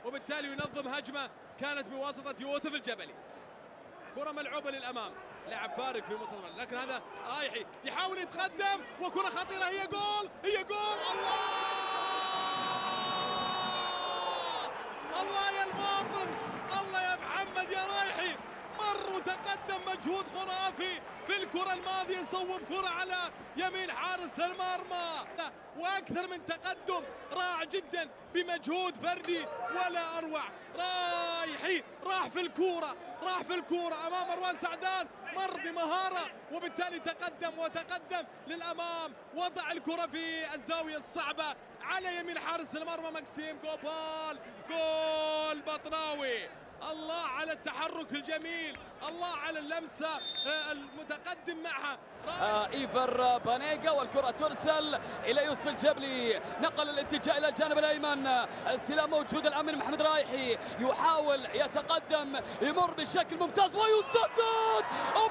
وبالتالي ينظم هجمة كانت بواسطة يوسف الجبلي. كرة ملعوبة للأمام، لعب فارق في وسط الملعب، لكن هذا رايحي يحاول يتقدم وكرة خطيرة، هي جول، هي جول. الله يا الباطن، الله يا محمد يا رايحي، مر وتقدم مجهود خرافي في الكرة الماضية، صوب كرة على يمين حارس المرمى واكثر من تقدم رائع جدا بمجهود فردي ولا اروع. رايحي راح في الكرة امام مروان سعدان، مر بمهارة وبالتالي تقدم للامام، وضع الكرة في الزاوية الصعبة على يمين حارس المرمى ماكسيم جوبال. جول بطناوي. الله على التحرك الجميل، الله على اللمسة المتقدم معها. إيفر بانيجا والكرة ترسل إلى يوسف الجبلي، نقل الاتجاه إلى الجانب الأيمن، السلام موجود الآن من محمد رايحي، يحاول يتقدم، يمر بشكل ممتاز ويسدد.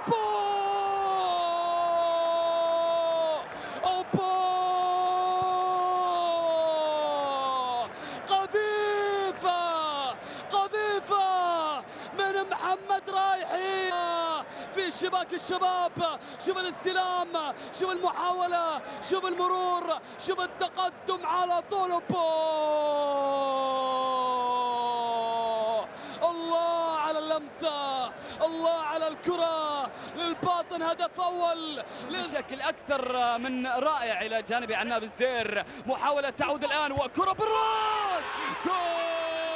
قذيفة من محمد رايحي في شباك الشباب. شوف الاستلام، شوف المحاولة، شوف المرور، شوف التقدم على طول. الله على اللمسة، الله على الكرة للباطن، هدف أول بشكل أكثر من رائع إلى جانب عناب الزير. محاولة تعود الآن وكرة بالراس، جول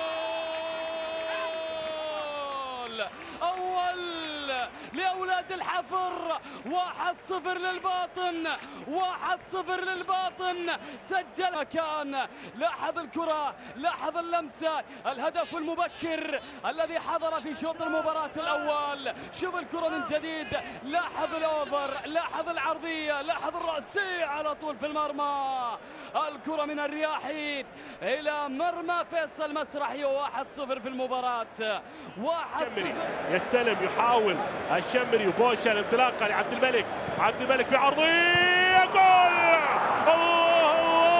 أول لأولاد الحفر. 1-0 للباطن، 1-0 للباطن. سجل كان، لاحظ الكرة، لاحظ اللمسة، الهدف المبكر الذي حضر في شوط المباراة الأول. شوف الكرة من جديد، لاحظ الأوفر، لاحظ العرضية، لاحظ الرأسية على طول في المرمى. الكرة من الرياحي إلى مرمى فيصل مسرحي، 1-0 في المباراة. 1-0. يستلم، يحاول الشمري وبوشا انطلاقا لعبد الملك، عبد الملك في عرضية، جول. الله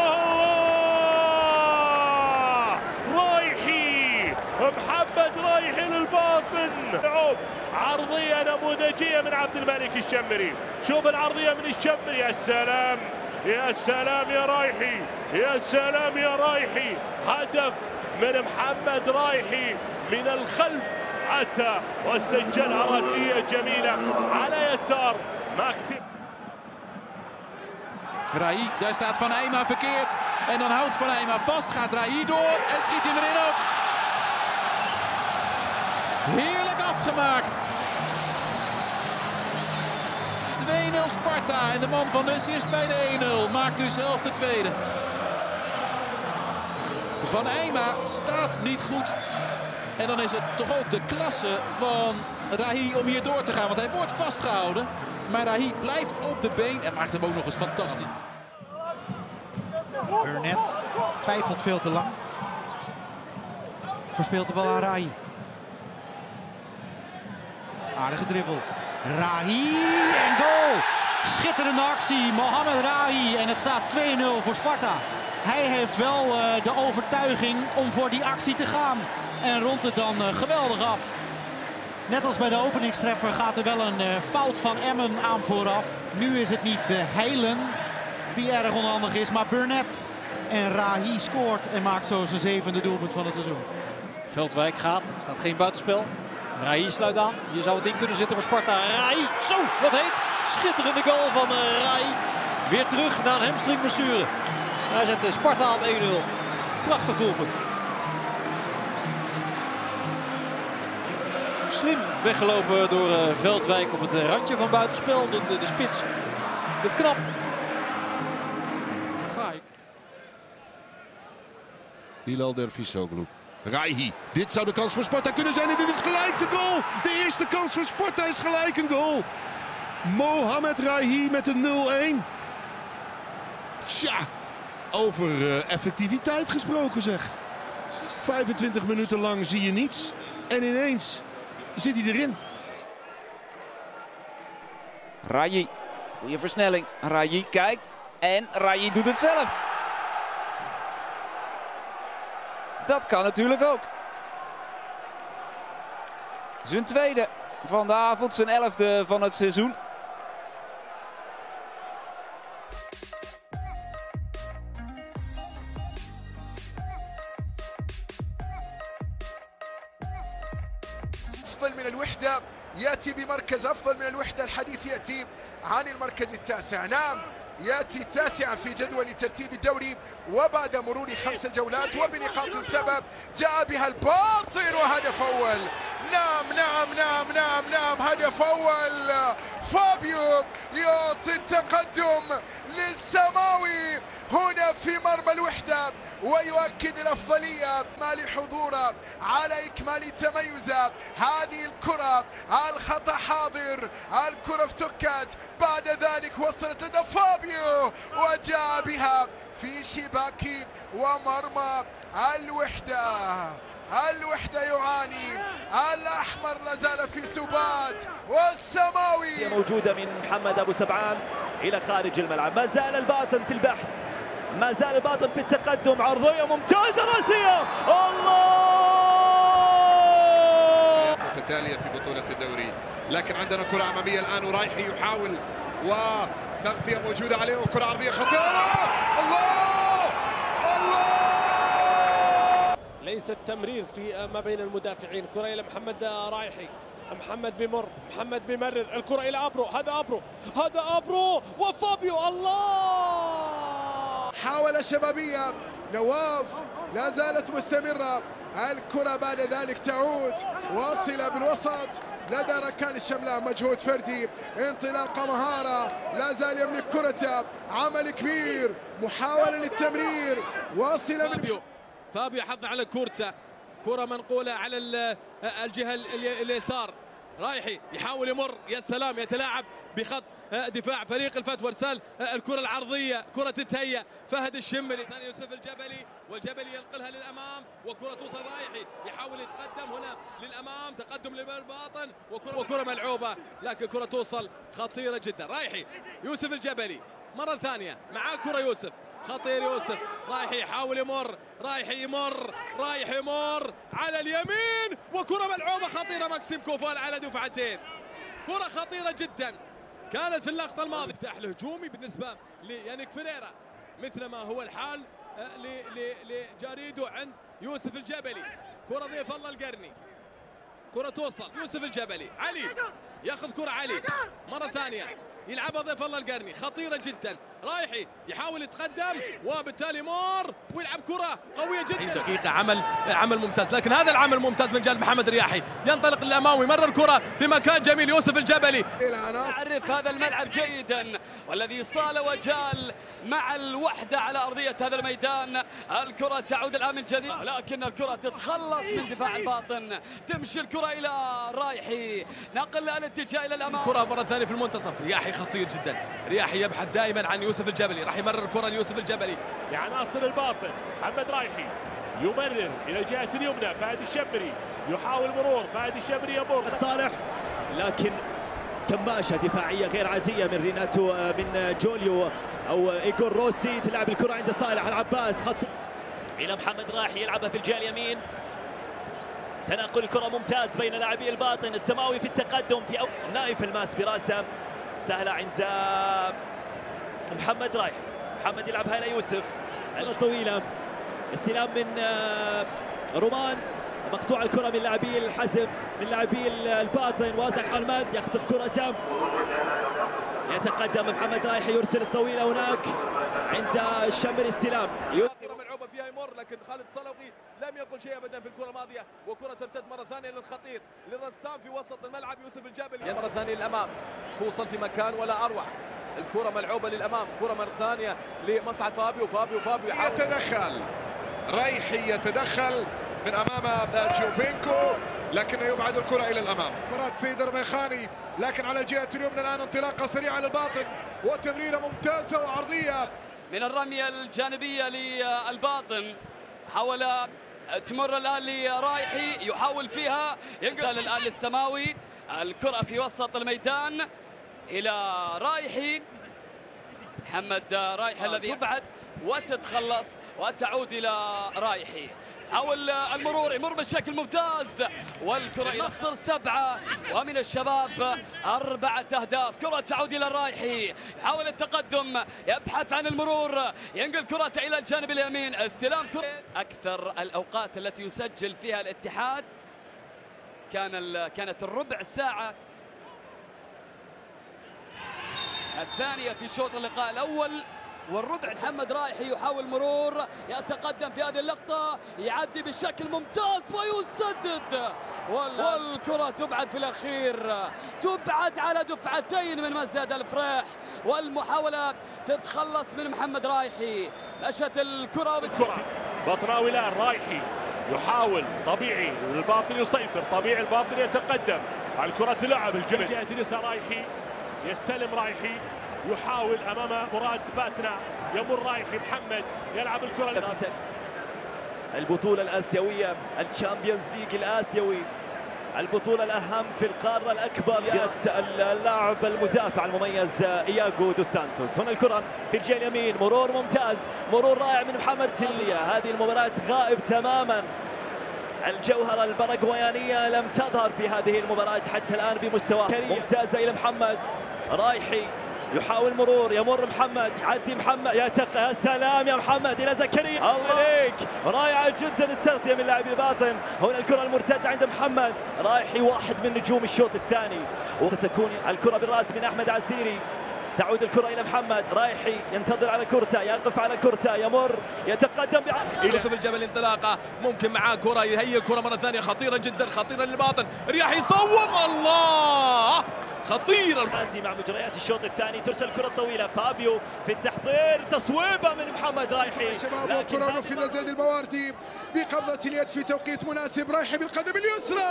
رايحي، محمد رايحي للباطن، عرضية نموذجية من عبد الملك الشمري. شوف العرضية من الشمري، يا سلام يا سلام يا رايحي، يا سلام يا رايحي. هدف من محمد رايحي من الخلف، أتى وسجلها راسية جميلة على يسار ماكسيم. Rahi, daar staat Van Eijma verkeerd. En dan houdt Van Eijma vast, gaat Rahi door en schiet hem erin ook. Heerlijk afgemaakt. 2-0 Sparta en de man van de assist bij de 1-0 maakt nu zelf de tweede. Van Eijma staat niet goed. En dan is het toch ook de klasse van Rahi om hier door te gaan. Want hij wordt vastgehouden. Maar Rahi blijft op de been en maakt hem ook nog eens fantastisch. Burnett twijfelt veel te lang. Verspeelt de bal aan Rahi. Aardige dribbel. Rahi en goal. Schitterende actie. Mohamed Rahi. En het staat 2-0 voor Sparta. Hij heeft wel de overtuiging om voor die actie te gaan. En rondt het dan geweldig af. Net als bij de openingstreffer gaat er wel een fout van Emmen aan vooraf. Nu is het niet Heilen die erg onhandig is, maar Burnett. En Rahi scoort en maakt zo zijn 7e doelpunt van het seizoen. Veldwijk gaat, er staat geen buitenspel. Rahi sluit aan. Hier zou het ding kunnen zitten voor Sparta. Rahi, zo, wat heet. Schitterende goal van Rahi. Weer terug naar een hamstringblessure. Hij zet Sparta op 1-0. Prachtig doelpunt. Slim weggelopen door Veldwijk op het randje van buitenspel. De spits. Dit knap. Fraai. Hilal Dervisoglu. Rahi, dit zou de kans voor Sparta kunnen zijn en dit is gelijk de goal. De eerste kans voor Sparta is gelijk een goal. Mohamed Rahi met de 0-1. Tja, over effectiviteit gesproken zeg. 25 minuten lang zie je niets en ineens zit hij erin. Rahi, goede versnelling. Rahi kijkt en Rahi doet het zelf. Dat kan natuurlijk ook. Zijn tweede van de avond, zijn 11e van het seizoen. أفضل من الوحدة يأتي بمركز أفضل من الوحدة. الحديث يأتي عن المركز التاسع. نعم، يأتي تاسعا في جدول ترتيب الدوري وبعد مرور 5 جولات وبنقاط السبب جاء بها الباطن وهدف أول. نعم هدف أول. فابيو يعطي التقدم للسماوي هنا في مرمى الوحدة ويؤكد الأفضلية مع حضوره على إكمال تميزه. هذه الكرة الخطأ حاضر، الكرة افتكت، بعد ذلك وصلت لدى فابيو وجاء بها في شباك ومرمى الوحدة. الوحدة يعاني، الأحمر لازال في سبات والسماوي موجودة من محمد أبو سبعان إلى خارج الملعب. ما زال الباطن في البحث، ما زال الباطن في التقدم. عرضية ممتازة راسية، الله متتالية في بطولة الدوري، لكن عندنا كرة أمامية الآن ورايحي يحاول وتغطية موجودة عليه وكرة عرضية خطيرة. الله ليس التمرير في ما بين المدافعين. كرة إلى محمد رايحي، محمد بيمر، محمد بيمرر الكرة إلى أبرو، هذا أبرو وفابيو. الله حاول شبابية، نواف لا زالت مستمرة، الكرة بعد ذلك تعود واصلة بالوسط لدى ركان الشملان. مجهود فردي، انطلاقة مهارة، لا زال يملك كرته، عمل كبير، محاولة للتمرير واصلة من فابيو حظ على كورته، كرة منقولة على الجهة اليسار. رايحي يحاول يمر، يا سلام، يتلاعب بخط دفاع فريق الفتح وارسال الكرة العرضية، كرة تتهيأ. فهد الشمري، ثاني يوسف الجبلي، والجبلي ينقلها للأمام وكرة توصل. رايحي يحاول يتقدم هنا للأمام، تقدم للباطن وكرة ملعوبة، لكن كرة توصل خطيرة جدا. رايحي يوسف الجبلي مرة ثانية، معاه كرة يوسف، خطير يوسف. رايحي يحاول يمر، رايحي يمر على اليمين وكرة ملعوبة خطيرة. ماكسيم كوفال على دفعتين، كرة خطيرة جدا كانت في اللقطة الماضية. افتتاح الهجومي بالنسبة ليانيك فريرا مثل ما هو الحال لجاريدو عند يوسف الجبلي. كرة ضيف الله القرني، كرة توصل يوسف الجبلي، علي ياخذ كرة، علي مرة ثانية يلعبها ضيف الله القرني، خطيرة جدا. رايحي يحاول يتقدم وبالتالي مار ويلعب كرة قوية جدا. دقيقة عمل ممتاز، لكن هذا العمل ممتاز من جانب محمد رياحي، ينطلق للأمام ويمرر كرة في مكان جميل. يوسف الجبلي يعرف هذا الملعب جيدا، والذي صال وجال مع الوحدة على أرضية هذا الميدان. الكرة تعود الآن من جديد، لكن الكرة تتخلص من دفاع الباطن، تمشي الكرة إلى رايحي، نقل الاتجاه إلى الأمام. كرة مرة ثانية في المنتصف، رياحي خطير جدا، رياحي يبحث دائما عن يوسف الجبلي، راح يمرر الكرة ليوسف الجبلي. عناصر الباطن، محمد رايحي يمرر إلى الجهة اليمنى، فهد الشمري يحاول مرور، فهد الشمري يمر صالح، لكن كماشة دفاعية غير عادية من ريناتو، من جوليو أو إيغور روسي. تلعب الكرة عند صالح العباس، خطف إلى محمد رايحي يلعبها في الجهة اليمين. تناقل الكرة ممتاز بين لاعبي الباطن. السماوي في التقدم في نايف الماس براسه، سهلة عند محمد رايح. محمد يلعبها إلى يوسف، الطويلة، استلام من رومان، مقطوع الكرة من لاعبي الحزم، من لاعبي الباطن. وازن حلمد يخطف كرة، يتقدم محمد رايح، يرسل الطويلة هناك عند الشمري، استلام. كرة ملعوبة فيها يمر، لكن خالد صلوقي لم يقل شيء ابدا في الكرة الماضية، وكرة ترتد مرة ثانية للخطير للرسام في وسط الملعب يوسف الجبلي. مرة ثانية للأمام، توصل في مكان ولا أروع. الكرة ملعوبة للأمام، كرة مرة ثانية لمصعد فابيو يتدخل رايحي، يتدخل من أمام جوفينكو، لكنه يبعد الكرة إلى الأمام. مرات سيدر ميخاني، لكن على الجهة اليمنى الآن انطلاقة سريعة للباطن وتمريرة ممتازة وعرضية من الرمية الجانبية للباطن. حاول تمر الآن لرايحي، يحاول فيها، ينقل الآن للسماوي، الكرة في وسط الميدان إلى رايحي. محمد رايحي الذي يبعد وتتخلص وتعود إلى رايحي. حاول المرور، يمر بشكل ممتاز، والكرة إلى النصر 7 ومن الشباب 4 أهداف. كرة تعود إلى الرايحي، يحاول التقدم، يبحث عن المرور، ينقل كرة إلى الجانب اليمين، استلام كرة. أكثر الأوقات التي يسجل فيها الاتحاد كانت الربع ساعة الثانية في شوط اللقاء الأول والربع. محمد رايحي يحاول مرور، يتقدم في هذه اللقطة، يعدي بشكل ممتاز ويسدد، والكرة تبعد في الأخير، تبعد على دفعتين من مزيد الفريح، والمحاولة تتخلص من محمد رايحي. مشت الكرة بطراوي الآن، رايحي يحاول، طبيعي الباطن يسيطر، طبيعي الباطن يتقدم، الكرة تلعب الجهة جهة اليسار، رايحي يستلم، رايحي يحاول امام مراد باتنا، يمر رايحي، محمد يلعب الكره. البطوله الاسيويه، الشامبيونز ليج الاسيوي، البطوله الاهم في القاره الاكبر. اللاعب المدافع المميز إياغو دوس سانتوس. هنا الكره في الجهه اليمين، مرور ممتاز، مرور رائع من محمد تيليا. هذه المباراه غائب تماما. الجوهرة الباراغوايانية لم تظهر في هذه المباراة حتى الآن بمستوى. ممتازة إلى محمد رايحي، يحاول مرور، يمر محمد، يعدي محمد، يا سلام يا محمد إلى زكريا. الله عليك، رائعة جدا التغطية من لاعبي الباطن. هنا الكرة المرتدة عند محمد رايحي، واحد من نجوم الشوط الثاني. وستكون الكرة بالراس من أحمد عسيري. تعود الكرة إلى محمد رايحي، ينتظر على كورتا، يقف على كورتا، يمر، يتقدم يوسف الجبل انطلاقة، ممكن معاه كرة، يهيئ كرة مرة ثانية خطيرة جدا، خطيرة للباطن، رياح يصوب، الله خطيرة. مع مجريات الشوط الثاني، ترسل الكرة الطويلة، فابيو في التحضير، تصويبة من محمد رايحي. شباب والكرة نفذ زيد البواردي بقبضة اليد في توقيت مناسب، رايحي بالقدم اليسرى.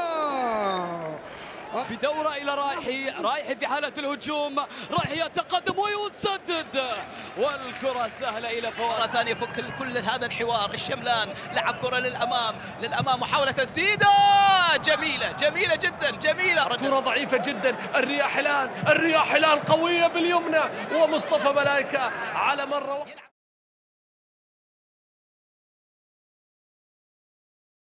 بدورة إلى رايحي في حالة الهجوم، رايحي يتقدم ويسدد، والكرة سهلة إلى فوق. مرة ثانية يفك كل هذا الحوار. الشملان لعب كرة للأمام، محاولة تسديدة جميلة جدا، جميلة. كرة ضعيفة جدا. الرياح الآن قوية باليمنى، ومصطفى ملايكة على مرة